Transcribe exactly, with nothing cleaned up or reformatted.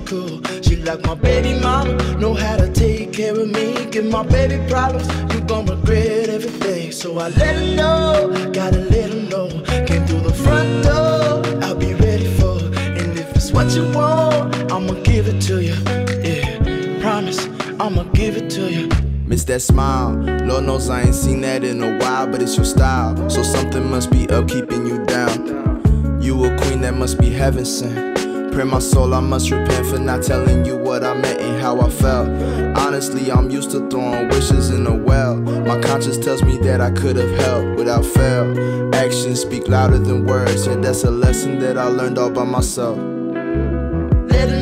cool. She like my baby mama, know how to take care of me. Give my baby problems, you gon' regret every day. So I let her know, gotta let her know. Came through the front door, I'll be ready for her. And if it's what you want, I'ma give it to you. Yeah, promise, I'ma give it to you. Miss that smile, Lord knows I ain't seen that in a while, but it's your style, so something must be up keeping you down. You a queen that must be heaven sent. Pray my soul, I must repent for not telling you what I meant and how I felt. Honestly, I'm used to throwing wishes in a well. My conscience tells me that I could have helped without fail. Actions speak louder than words, yeah, that's a lesson that I learned all by myself. Let